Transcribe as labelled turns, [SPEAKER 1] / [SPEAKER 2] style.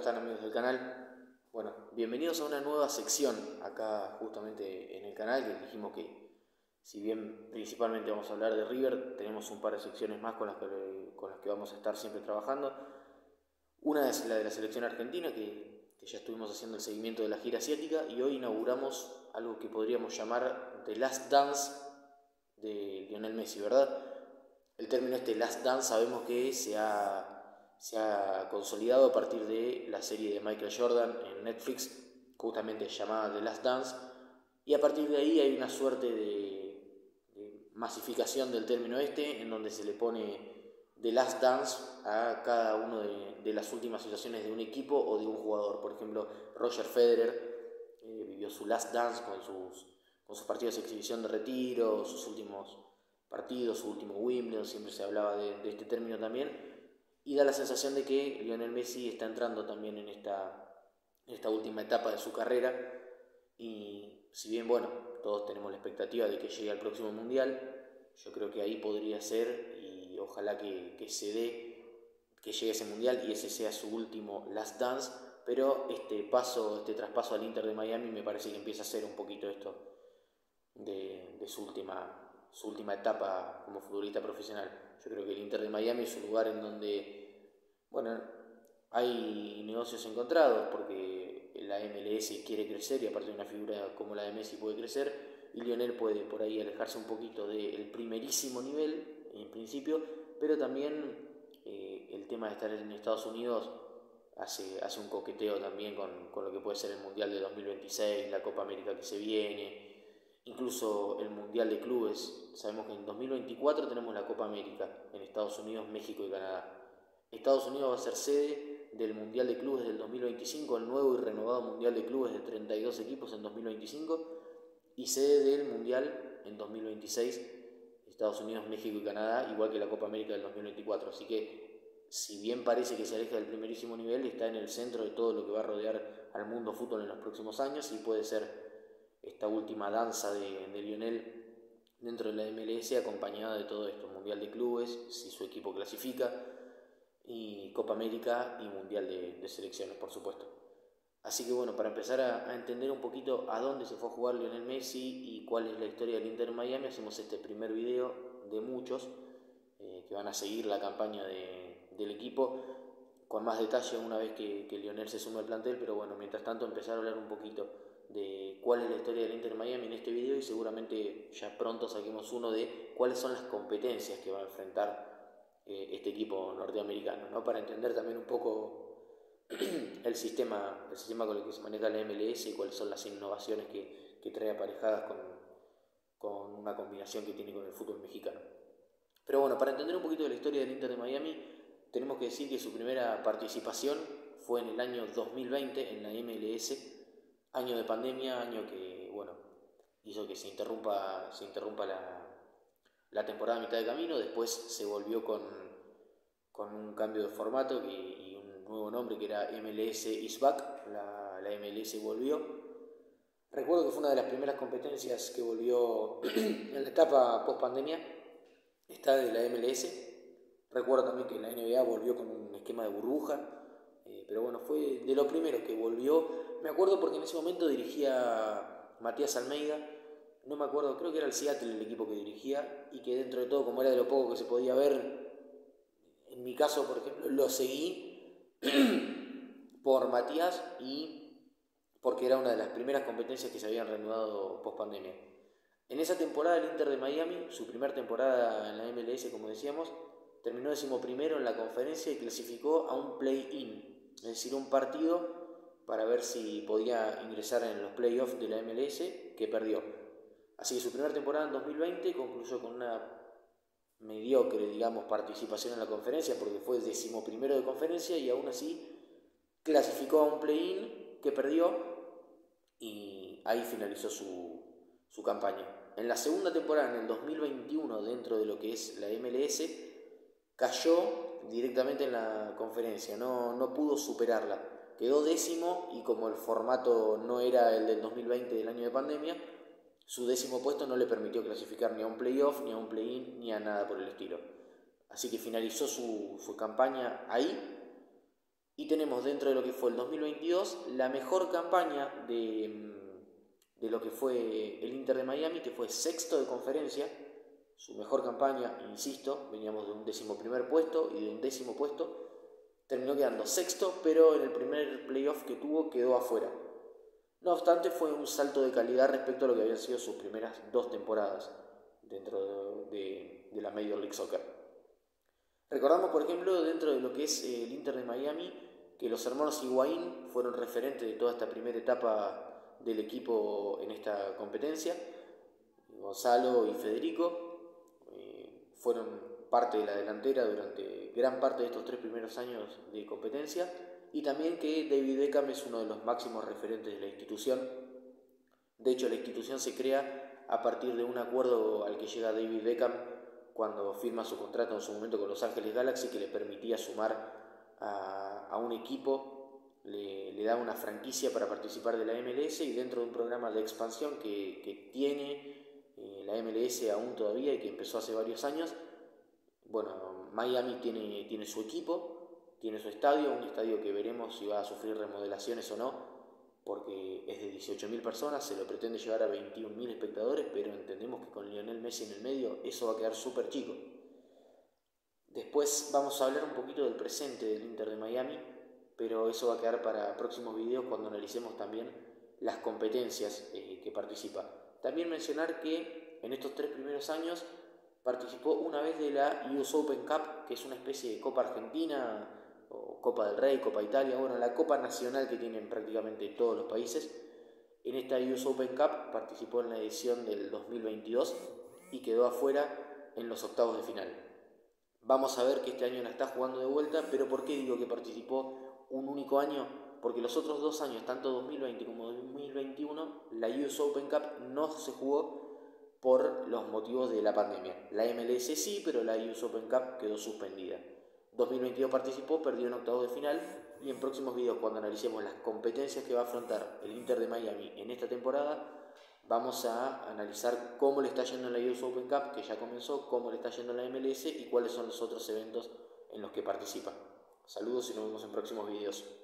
[SPEAKER 1] están, amigos del canal? Bueno, bienvenidos a una nueva sección acá justamente en el canal, que dijimos que si bien principalmente vamos a hablar de River, tenemos un par de secciones más con las que vamos a estar siempre trabajando. Una es la de la selección argentina, que ya estuvimos haciendo el seguimiento de la gira asiática, y hoy inauguramos algo que podríamos llamar The Last Dance de Lionel Messi, ¿verdad? El término Last Dance sabemos que se ha consolidado a partir de la serie de Michael Jordan en Netflix, justamente llamada The Last Dance, y a partir de ahí hay una suerte de masificación del término en donde se le pone The Last Dance a cada una de las últimas situaciones de un equipo o de un jugador. Por ejemplo, Roger Federer vivió su Last Dance con sus partidos de exhibición de retiro, sus últimos partidos, su último Wimbledon, siempre se hablaba de este término también, y da la sensación de que Lionel Messi está entrando también en esta última etapa de su carrera, y si bien, bueno, todos tenemos la expectativa de que llegue al próximo Mundial, yo creo que ahí podría ser, y ojalá que se dé, que llegue ese Mundial y ese sea su último Last Dance, pero este traspaso al Inter de Miami me parece que empieza a ser un poquito esto de su última etapa como futbolista profesional. Yo creo que el Inter de Miami es un lugar en donde, bueno, hay negocios encontrados, porque la MLS quiere crecer y aparte de una figura como la de Messi puede crecer, y Lionel puede por ahí alejarse un poquito del primerísimo nivel en principio, pero también el tema de estar en Estados Unidos hace un coqueteo también con lo que puede ser el Mundial de 2026, la Copa América que se viene, incluso el Mundial de Clubes. Sabemos que en 2024 tenemos la Copa América en Estados Unidos, México y Canadá. Estados Unidos va a ser sede del Mundial de Clubes del 2025, el nuevo y renovado Mundial de Clubes de 32 equipos en 2025, y sede del Mundial en 2026, Estados Unidos, México y Canadá, igual que la Copa América del 2024. Así que, si bien parece que se aleja del primerísimo nivel, está en el centro de todo lo que va a rodear al mundo fútbol en los próximos años, y puede ser esta última danza de Lionel dentro de la MLS, acompañada de todo esto: Mundial de Clubes, si su equipo clasifica, y Copa América y Mundial de Selecciones, por supuesto. Así que bueno, para empezar a entender un poquito a dónde se fue a jugar Lionel Messi y cuál es la historia del Inter Miami, hacemos este primer video de muchos que van a seguir la campaña del equipo con más detalle una vez que Lionel se sume al plantel. Pero bueno, mientras tanto empezar a hablar un poquito de cuál es la historia del Inter Miami en este video, y seguramente ya pronto saquemos uno de cuáles son las competencias que va a enfrentar este equipo norteamericano, ¿no? Para entender también un poco el sistema con el que se maneja la MLS y cuáles son las innovaciones que trae aparejadas con una combinación que tiene con el fútbol mexicano. Pero bueno, para entender un poquito de la historia del Inter de Miami, tenemos que decir que su primera participación fue en el año 2020 en la MLS, año de pandemia, año que, bueno, hizo que se interrumpa la temporada a mitad de camino. Después se volvió con un cambio de formato y un nuevo nombre que era MLS is Back. La MLS volvió. Recuerdo que fue una de las primeras competencias que volvió en la etapa post pandemia, esta de la MLS. Recuerdo también que la NBA volvió con un esquema de burbuja, pero bueno, fue de lo primero que volvió. Me acuerdo porque en ese momento dirigía Matías Almeida, no me acuerdo, creo que era el Seattle el equipo que dirigía, y que dentro de todo, como era de lo poco que se podía ver, en mi caso, por ejemplo, lo seguí por Matías y porque era una de las primeras competencias que se habían reanudado post pandemia. En esa temporada el Inter de Miami, su primera temporada en la MLS, como decíamos, terminó 11º en la conferencia y clasificó a un play-in, es decir, un partido para ver si podía ingresar en los playoffs de la MLS, que perdió. Así que su primera temporada en 2020 concluyó con una mediocre, digamos, participación en la conferencia, porque fue el 11º de conferencia y aún así clasificó a un play-in que perdió, y ahí finalizó su campaña. En la segunda temporada, en el 2021, dentro de lo que es la MLS, cayó directamente en la conferencia, no pudo superarla, quedó 10º, y como el formato no era el del 2020 del año de pandemia, su 10º puesto no le permitió clasificar ni a un playoff, ni a un play-in, ni a nada por el estilo. Así que finalizó su campaña ahí, Y tenemos dentro de lo que fue el 2022 la mejor campaña de lo que fue el Inter de Miami, que fue sexto de conferencia. Su mejor campaña, insisto, veníamos de un 11º puesto y de un 10º puesto. Terminó quedando sexto, pero en el primer playoff que tuvo quedó afuera. No obstante, fue un salto de calidad respecto a lo que habían sido sus primeras 2 temporadas dentro de la Major League Soccer. Recordamos, por ejemplo, dentro de lo que es el Inter de Miami, que los hermanos Higuaín fueron referentes de toda esta primera etapa del equipo en esta competencia. Gonzalo y Federico fueron parte de la delantera durante gran parte de estos 3 primeros años de competencia, y también que David Beckham es uno de los máximos referentes de la institución. De hecho, la institución se crea a partir de un acuerdo al que llega David Beckham cuando firma su contrato en su momento con Los Ángeles Galaxy, que le permitía sumar a un equipo, le da una franquicia para participar de la MLS, y dentro de un programa de expansión que tiene la MLS aún todavía y que empezó hace varios años. Bueno, Miami tiene su equipo, tiene su estadio, un estadio que veremos si va a sufrir remodelaciones o no, porque es de 18.000 personas, se lo pretende llevar a 21.000 espectadores, pero entendemos que con Lionel Messi en el medio eso va a quedar súper chico. Después vamos a hablar un poquito del presente del Inter de Miami, pero eso va a quedar para próximos videos cuando analicemos también las competencias que participa. También mencionar que en estos 3 primeros años participó una vez de la US Open Cup, que es una especie de Copa Argentina o Copa del Rey, Copa Italia, bueno, la Copa Nacional que tienen prácticamente todos los países. En esta US Open Cup participó en la edición del 2022 y quedó afuera en los octavos de final. Vamos a ver que este año la está jugando de vuelta, pero ¿por qué digo que participó un único año? Porque los otros 2 años, tanto 2020 como 2021, la US Open Cup no se jugó por los motivos de la pandemia. La MLS sí, pero la US Open Cup quedó suspendida. 2022 participó, perdió en octavos de final, y en próximos videos, cuando analicemos las competencias que va a afrontar el Inter de Miami en esta temporada, vamos a analizar cómo le está yendo en la US Open Cup, que ya comenzó, cómo le está yendo en la MLS y cuáles son los otros eventos en los que participa. Saludos y nos vemos en próximos videos.